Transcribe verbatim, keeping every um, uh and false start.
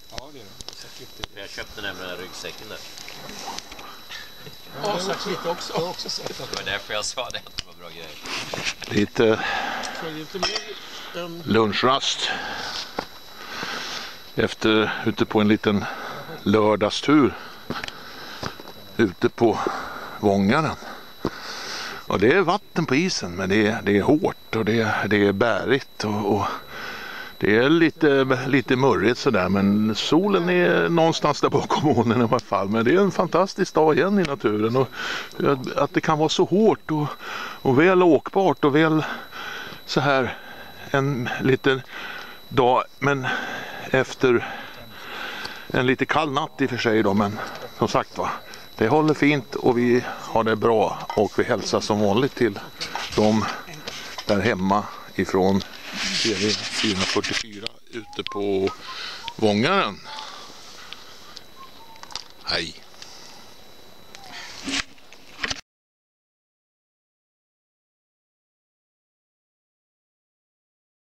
Ja, det är det. Jag köpte nämligen den här ryggsäcken där. Ja, sagt lite också. Jag har också sagt det var därför jag sa det, att det var bra grejer. Lite lunchrast. Efter ute på en liten lördagstur ute på Vångaren. Och det är vatten på isen, men det är, det är hårt och det är, det är bärigt och, och det är lite, lite murrigt sådär, men solen är någonstans där bakom molnen i alla fall. Men det är en fantastisk dag igen i naturen och att det kan vara så hårt och, och väl åkbart och väl så här en liten dag, men efter en lite kall natt i och för sig då, men som sagt va, det håller fint och vi har det bra och vi hälsar som vanligt till de där hemma ifrån T V fyra fyrtiofyra ute på Vångaren. Hej!